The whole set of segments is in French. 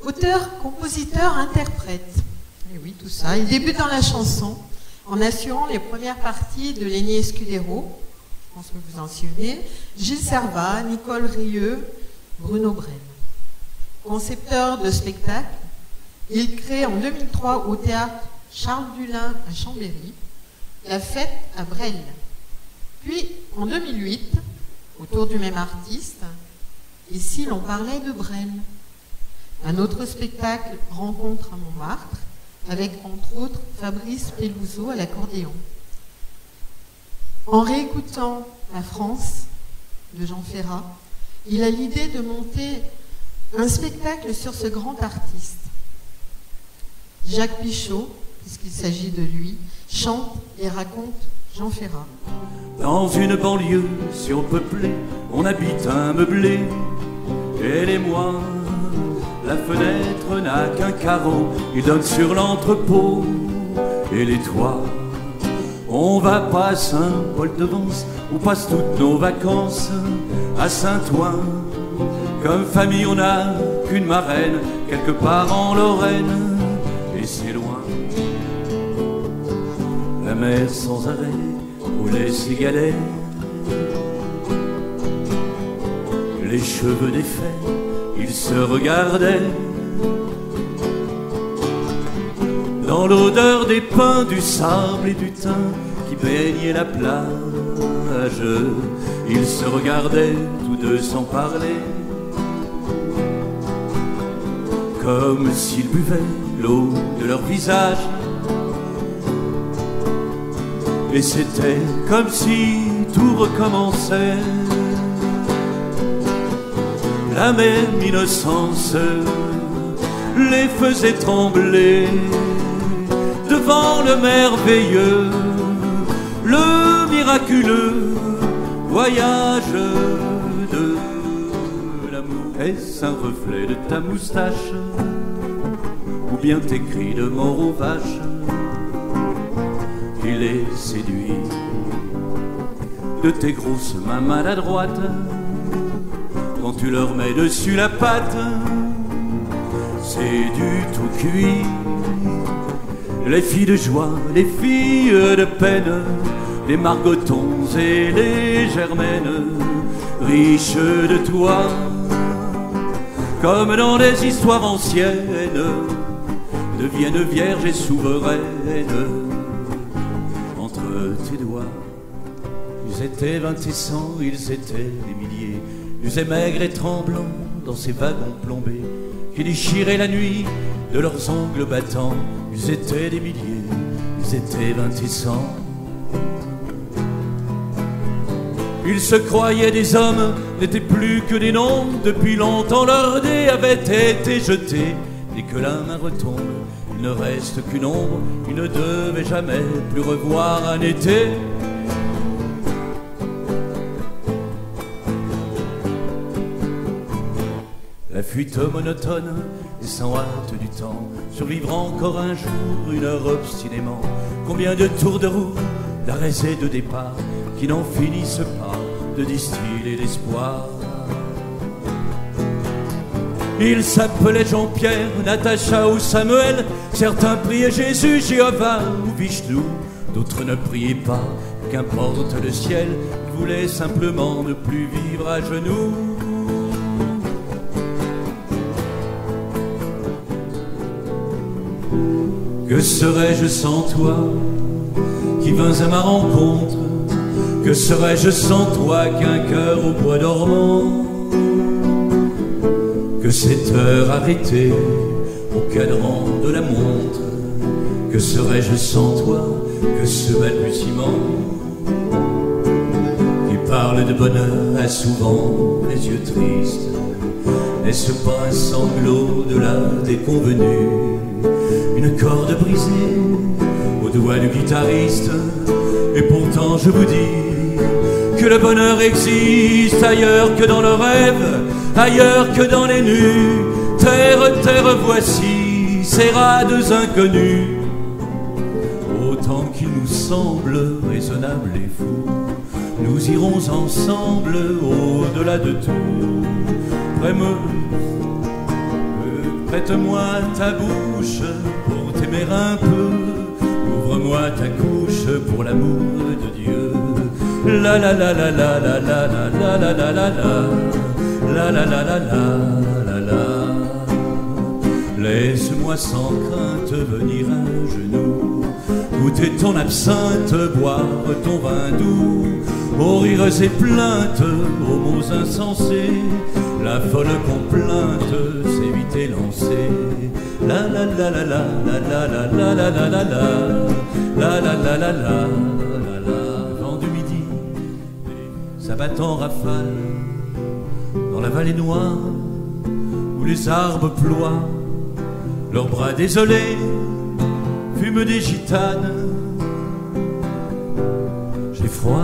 Auteur, compositeur, interprète. Et oui, tout ça. Il débute dans la chanson en assurant les premières parties de Lenny Escudero, je pense que vous en souvenez, Gilles Servat, Nicole Rieu, Bruno Brel. Concepteur de spectacles, il crée en 2003 au théâtre Charles Dulin à Chambéry La Fête à Brel. Puis en 2008, autour du même artiste, Et si l'on parlait de Brel, un autre spectacle, Rencontre à Montmartre, avec entre autres Fabrice Pelouzot à l'accordéon. En réécoutant La France de Jean Ferrat, il a l'idée de monter un spectacle sur ce grand artiste. Jacques Pichot, puisqu'il s'agit de lui, chante et raconte Jean Ferrat. Dans une banlieue surpeuplée, on habite un meublé. Elle et moi, la fenêtre n'a qu'un carreau, il donne sur l'entrepôt et les toits. On va pas à Saint-Paul-de-Vence, où passent toutes nos vacances, à Saint-Ouen. Comme famille, on n'a qu'une marraine, quelque part en Lorraine, et c'est loin. La mer sans arrêt roulait ses galets, les cheveux défaits, ils se regardaient. Dans l'odeur des pins, du sable et du thym qui baignaient la plage, ils se regardaient tous deux sans parler, comme s'ils buvaient l'eau de leur visage. Et c'était comme si tout recommençait. La même innocence les faisait trembler devant le merveilleux, le miraculeux voyage de l'amour. Est-ce un reflet de ta moustache ou bien tes cris de mort aux vaches qui les séduit de tes grosses mains maladroites quand tu leur mets dessus la patte? C'est du tout cuit. Les filles de joie, les filles de peine, les margotons et les germaines, riches de toi, comme dans les histoires anciennes, deviennent vierges et souveraines entre tes doigts. Ils étaient 20 et 100, ils étaient des milliers, nus et maigres et tremblants dans ces wagons plombés qui déchiraient la nuit de leurs ongles battants. Ils étaient des milliers, ils étaient 20 et 100. Ils se croyaient des hommes, n'étaient plus que des noms. Depuis longtemps leur dé avait été jeté. Dès que la main retombe, il ne reste qu'une ombre. Ils ne devaient jamais plus revoir un été. La fuite monotone et sans hâte du temps, survivre encore un jour, une heure obstinément. Combien de tours de roue, d'arrêts et de départs qui n'en finissent pas de distiller l'espoir. Ils s'appelaient Jean-Pierre, Natacha ou Samuel. Certains priaient Jésus, Jéhovah ou Vishnu, d'autres ne priaient pas, qu'importe le ciel. Ils voulaient simplement ne plus vivre à genoux. Que serais-je sans toi qui vins à ma rencontre? Que serais-je sans toi qu'un cœur au bois dormant? Que cette heure arrêtée au cadran de la montre? Que serais-je sans toi que ce balbutiement qui parle de bonheur a souvent les yeux tristes? N'est-ce pas un sanglot de la déconvenue? Une corde brisée au doigt du guitariste. Et pourtant je vous dis que le bonheur existe ailleurs que dans le rêve, ailleurs que dans les nues. Terre, terre, voici ces rades inconnus. Autant qu'il nous semble raisonnable et fou, nous irons ensemble au-delà de tout. Vraiment, Prête-moi ta bouche pour t'aimer un peu. Ouvre-moi ta couche pour l'amour de Dieu. La la la la la la la la la la la la la la la la la la la. Laisse-moi sans crainte venir à genoux, goûter ton absinthe, boire ton vin doux, aux rires et plaintes, aux mots insensés, la folle complainte s'est vite élancée. La la la la la la la la la la la la la la la la la. Vent du midi s'abattent en rafale dans la vallée noire où les arbres ploient. Leurs bras désolés fument des gitanes. J'ai froid.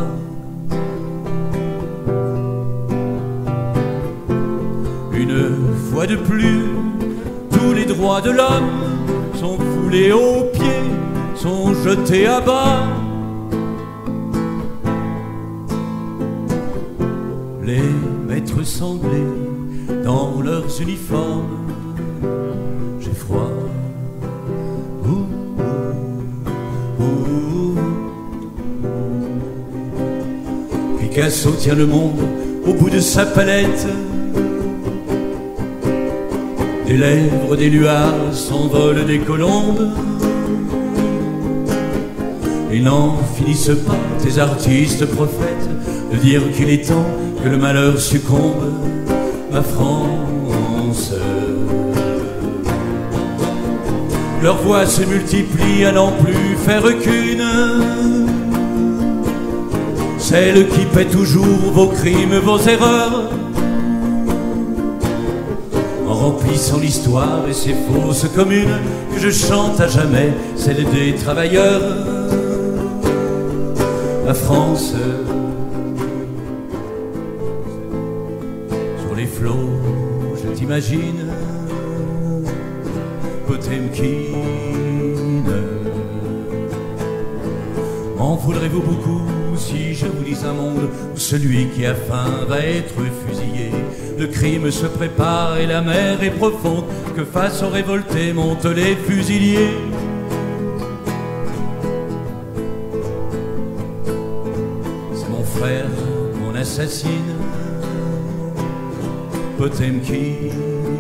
Une fois de plus, tous les droits de l'homme sont foulés aux pieds, sont jetés à bas. Les maîtres sanglés dans leurs uniformes. J'ai froid. Picasso tient le monde au bout de sa palette. Des lèvres, des luards s'envolent des colombes. Ils n'en finissent pas, tes artistes prophètes, de dire qu'il est temps que le malheur succombe. Ma France. Leurs voix se multiplient à n'en plus faire qu'une, celle qui paie toujours vos crimes, vos erreurs, en remplissant l'histoire et ses fausses communes que je chante à jamais, celle des travailleurs. La France, sur les flots, je t'imagine, Potemkine. M'en voudrez-vous beaucoup si je vous dis un monde où celui qui a faim va être fusillé? Le crime se prépare et la mer est profonde, que face aux révoltés montent les fusiliers. C'est mon frère, mon assassine, Potemkine.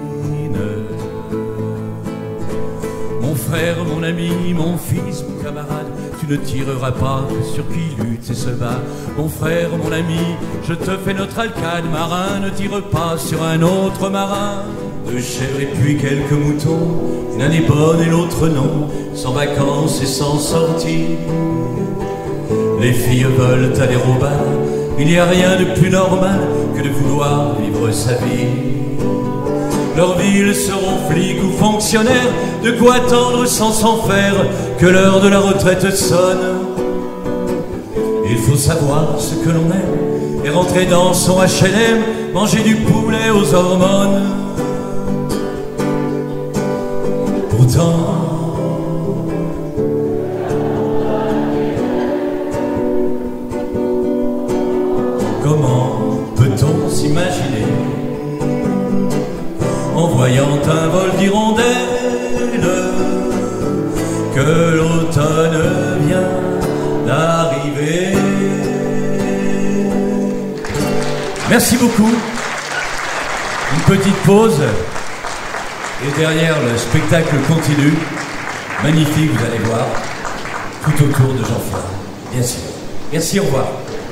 Mon frère, mon ami, mon fils, mon camarade, tu ne tireras pas sur qui lutte et se bat. Mon frère, mon ami, je te fais notre alcade, marin, ne tire pas sur un autre marin. Deux chèvres et puis quelques moutons, une année bonne et l'autre non, sans vacances et sans sortie. Les filles veulent aller au bal, il n'y a rien de plus normal que de vouloir vivre sa vie. Leurs villes seront flics ou fonctionnaires, de quoi attendre sans s'en faire que l'heure de la retraite sonne. Il faut savoir ce que l'on aime et rentrer dans son HLM, manger du poulet aux hormones. Pourtant, comment peut-on s'imaginer, en voyant un vol d'hirondelles, que l'automne vient d'arriver? Merci beaucoup. Une petite pause et derrière le spectacle continue. Magnifique, vous allez voir, tout autour de Jean-François, bien sûr. Merci, au revoir.